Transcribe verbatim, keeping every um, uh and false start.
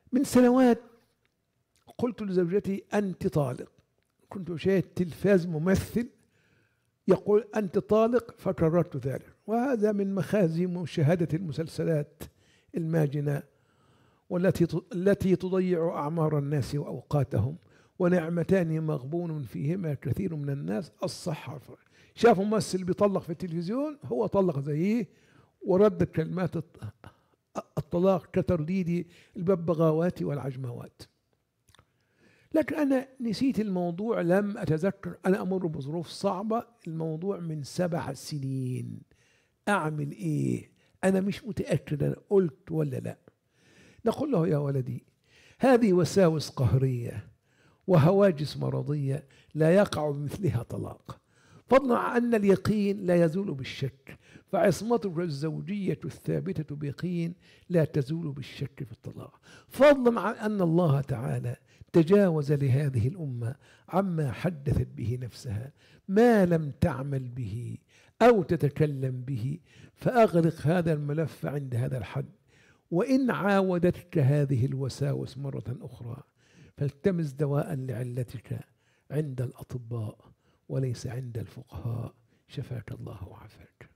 من سنوات قلت لزوجتي أنت طالق، كنت أشاهد تلفاز ممثل يقول أنت طالق فكررت ذلك، وهذا من مخازي مشاهدة المسلسلات الماجنة والتي التي تضيع أعمار الناس وأوقاتهم، ونعمتان مغبون فيهما كثير من الناس، الصحة. شاف ممثل بيطلق في التلفزيون، هو طلق زيه ورد كلمات الطلاق كترديد الببغاوات والعجموات. لكن أنا نسيت الموضوع، لم أتذكر، أنا أمر بظروف صعبة، الموضوع من سبع سنين، أعمل إيه؟ أنا مش متأكد أنا قلت ولا لا. نقول له يا ولدي هذه وساوس قهرية وهواجس مرضية لا يقع بمثلها طلاق، فضلا عن أن اليقين لا يزول بالشك، فعصمتك الزوجية الثابتة بيقين لا تزول بالشك في الطلاق، فضلا عن أن الله تعالى تجاوز لهذه الأمة عما حدثت به نفسها ما لم تعمل به أو تتكلم به، فأغلق هذا الملف عند هذا الحد. وإن عاودتك هذه الوساوس مرة أخرى فالتمس دواء لعلتك عند الأطباء وليس عند الفقهاء، شفاك الله وعافاك.